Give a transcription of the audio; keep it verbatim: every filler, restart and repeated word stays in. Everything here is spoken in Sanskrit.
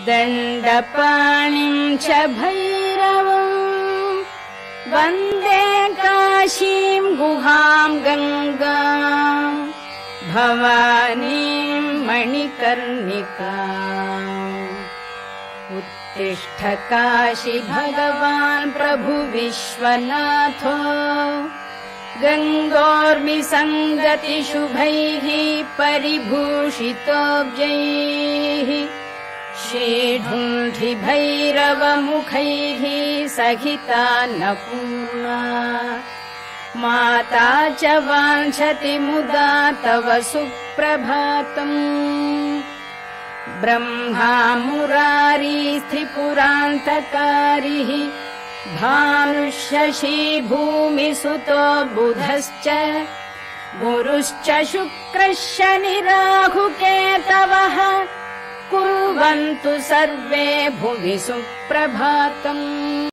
दण्डपाणिं च भैरवम् वन्दे काशीं गुहां गङ्गाम् भवानीं मणिकर्णिकाम्। उत्तिष्ठ काशी भगवान् प्रभु विश्वनाथो गङ्गोर्मि सङ्गति शुभैः परिभूषितोऽब्जैः श्रीढुण्ढि भैरवमुखैः सहितान्नपूर्णा माता च वाञ्छति मुदा तव सुप्रभातम्। ब्रह्मा मुरारी त्रिपुरान्तकारिः भानुशशी भूमिसुतो बुधश्च गुरुश्च शुक्रः शनिराहुकेतवः कुर्वन्तु सर्वे भुवि सुप्रभातम्।